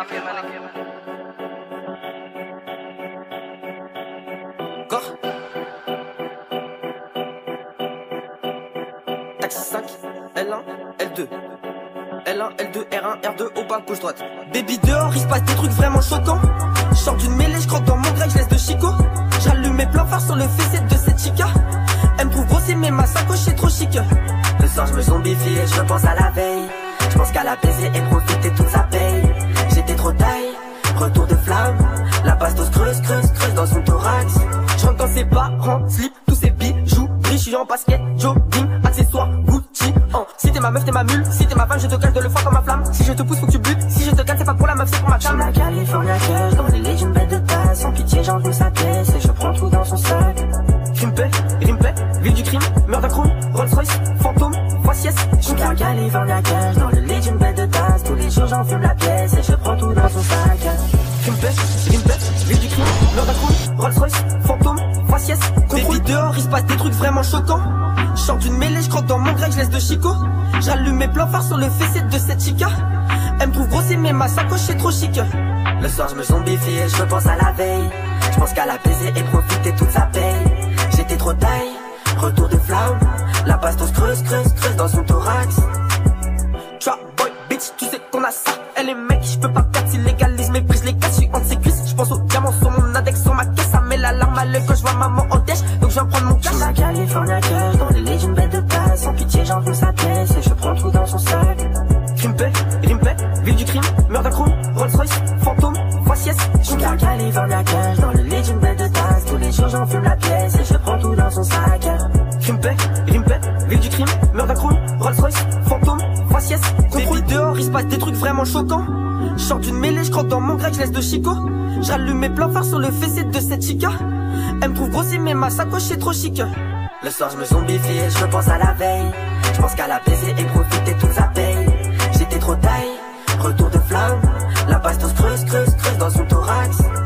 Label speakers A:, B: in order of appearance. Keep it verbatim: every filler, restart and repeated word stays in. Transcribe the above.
A: Corps. Taxi cinq, L un, L deux. L un, L deux, R un, R deux, au bas, gauche, droite. Baby dehors, il se passe des trucs vraiment choquants. J'sors d'une mêlée, j'croque dans mon grec, j'laisse de Chico. J'allume mes plans phares sur le fessé de cette chica. Elle me trouve grossier mais ma sacoche est trop chic. Le soir j'me zombifie et je pense à la veille. J'pense qu'à la baiser et profiter toute sa paye. J'étais trop taille, retour de flamme. La bastos creuse, creuse, creuse dans son thorax. J'rentre dans ses parents, slip, tous ses bijoux. Je suis en basket, jogging, accessoires, Gucci. Oh. Si t'es ma meuf, t'es ma mule. Si t'es ma femme, je te cache de le foie comme ma flamme. Si je te pousse, faut que tu butes. Si je te calme, c'est pas pour la meuf, c'est pour ma femme.
B: J'suis la California Cush, dans les lits d'une bête de tasse. Sans pitié, j'envoie sa pièce et je prends tout dans son sac.
A: Crimpé, rimpé, ville du crime, murder crown, Rolls Royce, fantôme, faciès.
B: J'suis la California Cush, dans le lit d'une bête de tasse. Tous les jours, j'enfume la pièce et je prends tout dans son sac.
A: Crimpé, rimpé, ville du crime, murder crown, Rolls Royce, fantôme, faciès. Baby dehors, il se passe des trucs vraiment choquants. J'sors d'une mêlée, j'croque dans mon grec, j'laisse de Chico. J'allume mes plans phares sur le fessé de cette chica. Elle me trouve grossier mais ma sacoche est trop chic.
B: Le soir j'me zombifie et je pense à la veille. J'pense qu'à la baiser et profiter toute sa paye. J'étais trop taille, retour de flamme. La bastos creuse, creuse, creuse dans son thorax.
A: Trap boy, bitch, tu sais qu'on a ça. Elle est mec, j'peux pas perdre si légalise mes prises. Les gars, j'suis entre ses cuisses. J'pense aux diamants sur mon index, sur ma caisse. Ça met la larme à l'œil quand j'vois maman en dèche. Donc j'viens prendre mon cash.
B: J'suis la California Cush, dans les lits d'une bête de tasse. Sans pitié, j'envoie sa pièce et je prends tout dans son sac.
A: Crimpé, rimpé, ville du crime, murder crown, Rolls Royce, fantôme, faciès.
B: J'suis la California Cush, dans le lit d'une bête de tasse. Tous les jours j'enfume la pièce et je prends tout dans son sac.
A: Crimpé, rimpé, ville du crime, murder crown, Rolls Royce, fantôme, faciès. Baby dehors, il se passe des trucs vraiment choquants. J'sors d'une mêlée, j'croque dans mon grec, j'laisse de Chico. J'allume mes plans phares sur le fessé de cette chica. Elle me trouve grossier mais ma sacoche est trop chic.
B: Le soir j'me zombifie et je pense à la veille. J'pense qu'à la baiser et profiter toute sa paye. J'étais trop taille, retour de flamme. La bastos creuse, creuse, creuse dans son thorax.